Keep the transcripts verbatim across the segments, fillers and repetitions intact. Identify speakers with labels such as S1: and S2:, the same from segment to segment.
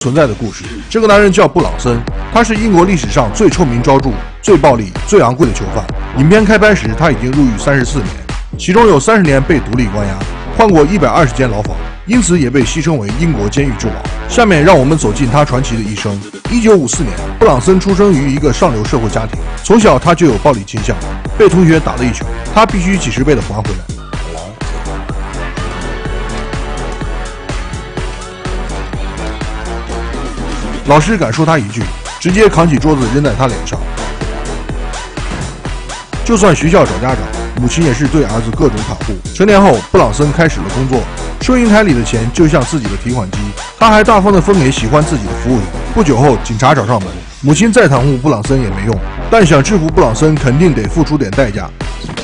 S1: 存在的故事。这个男人叫布朗森，他是英国历史上最臭名昭著、最暴力、最昂贵的囚犯。影片开拍时，他已经入狱三十四年，其中有三十年被独立关押，换过一百二十间牢房，因此也被戏称为英国监狱之王。下面让我们走进他传奇的一生。一九五四年，布朗森出生于一个上流社会家庭，从小他就有暴力倾向，被同学打了一拳，他必须几十倍的还回来。老师敢说他一句，直接扛起桌子扔在他脸上。就算学校找家长，母亲也是对儿子各种袒护。成年后，布朗森开始了工作，收银台里的钱就像自己的提款机，他还大方地分给喜欢自己的服务员。不久后，警察找上门，母亲再袒护布朗森也没用，但想制服布朗森肯定得付出点代价。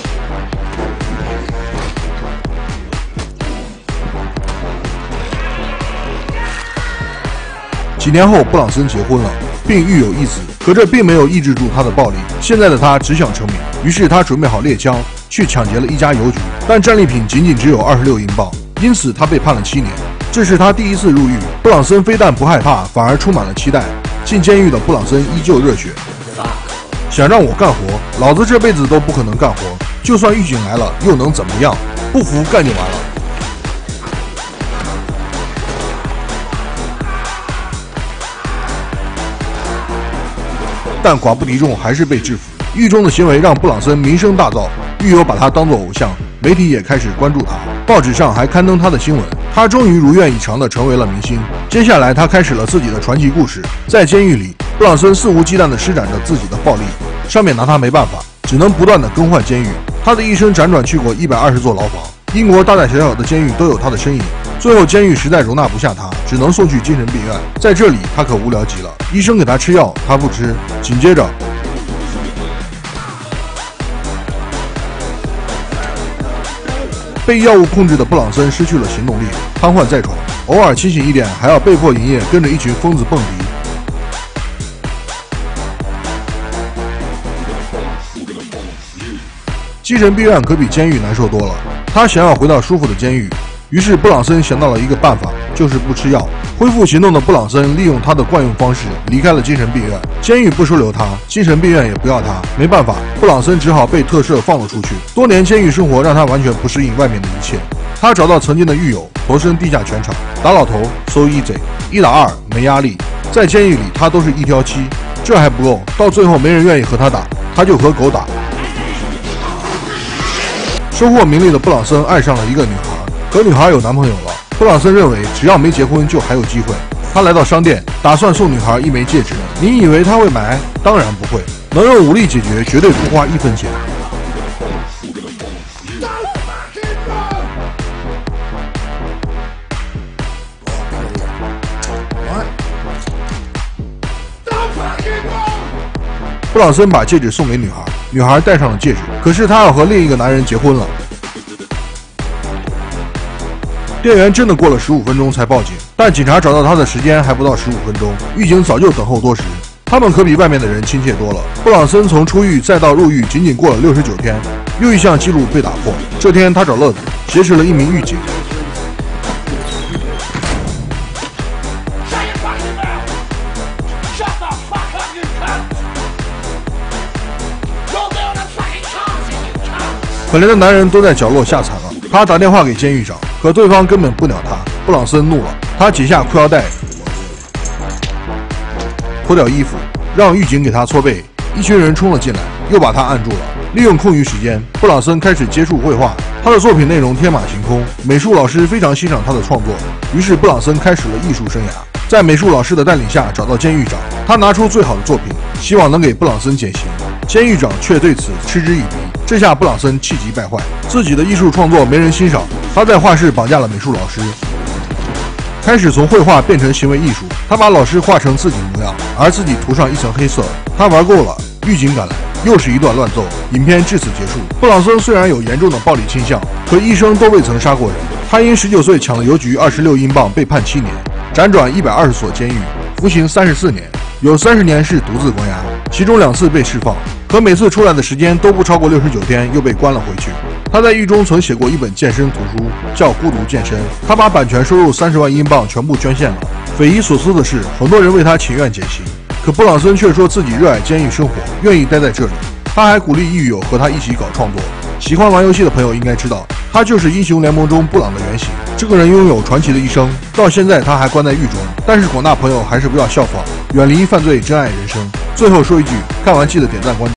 S1: 几年后，布朗森结婚了，并育有一子，可这并没有抑制住他的暴力。现在的他只想成名，于是他准备好猎枪，去抢劫了一家邮局，但战利品仅仅只有二十六英镑，因此他被判了七年。这是他第一次入狱，布朗森非但不害怕，反而充满了期待。进监狱的布朗森依旧热血，想让我干活，老子这辈子都不可能干活，就算狱警来了又能怎么样？不服干就完了。但寡不敌众，还是被制服。狱中的行为让布朗森名声大噪，狱友把他当作偶像，媒体也开始关注他，报纸上还刊登他的新闻。他终于如愿以偿地成为了明星。接下来，他开始了自己的传奇故事。在监狱里，布朗森肆无忌惮地施展着自己的暴力，上面拿他没办法，只能不断地更换监狱。他的一生辗转去过一百二十座牢房，英国大大小小的监狱都有他的身影。最后，监狱实在容纳不下他，只能送去精神病院。在这里，他可无聊极了。医生给他吃药，他不吃。紧接着，被药物控制的布朗森失去了行动力，瘫痪在床，偶尔清醒一点，还要被迫营业，跟着一群疯子蹦迪。精神病院可比监狱难受多了。他想要回到舒服的监狱。于是布朗森想到了一个办法，就是不吃药。恢复行动的布朗森利用他的惯用方式离开了精神病院。监狱不收留他，精神病院也不要他，没办法，布朗森只好被特赦放了出去。多年监狱生活让他完全不适应外面的一切。他找到曾经的狱友，投身地下拳场，打老头 so easy， 一打二没压力。在监狱里，他都是一挑七，这还不够，到最后没人愿意和他打，他就和狗打。收获名利的布朗森爱上了一个女孩。可女孩有男朋友了，布朗森认为只要没结婚就还有机会。他来到商店，打算送女孩一枚戒指。你以为他会买？当然不会，能用武力解决，绝对不花一分钱。布朗森把戒指送给女孩，女孩戴上了戒指，可是她要和另一个男人结婚了。店员真的过了十五分钟才报警，但警察找到他的时间还不到十五分钟，狱警早就等候多时。他们可比外面的人亲切多了。布朗森从出狱再到入狱，仅仅过了六十九天，又一项纪录被打破。这天他找乐子，挟持了一名狱警。可怜的男人都在角落吓惨了。他打电话给监狱长，可对方根本不鸟他。布朗森怒了，他解下裤腰带，脱掉衣服，让狱警给他搓背。一群人冲了进来，又把他按住了。利用空余时间，布朗森开始接触绘画。他的作品内容天马行空，美术老师非常欣赏他的创作，于是布朗森开始了艺术生涯。在美术老师的带领下，找到监狱长，他拿出最好的作品，希望能给布朗森减刑。监狱长却对此嗤之以鼻。这下布朗森气急败坏，自己的艺术创作没人欣赏，他在画室绑架了美术老师，开始从绘画变成行为艺术。他把老师画成自己模样，而自己涂上一层黑色。他玩够了，狱警赶来，又是一段乱揍。影片至此结束。布朗森虽然有严重的暴力倾向，可一生都未曾杀过人。他因十九岁抢了邮局二十六英镑被判七年，辗转一百二十所监狱，服刑三十四年，有三十年是独自关押，其中两次被释放。可每次出来的时间都不超过六十九天，又被关了回去。他在狱中曾写过一本健身图书，叫《孤独健身》。他把版权收入三十万英镑全部捐献了。 匪夷所思的是，很多人为他请愿减刑，可布朗森却说自己热爱监狱生活，愿意待在这里。他还鼓励狱友和他一起搞创作。喜欢玩游戏的朋友应该知道，他就是英雄联盟中布朗的原型。这个人拥有传奇的一生，到现在他还关在狱中。但是广大朋友还是不要效仿，远离犯罪，珍爱人生。最后说一句，看完记得点赞关注。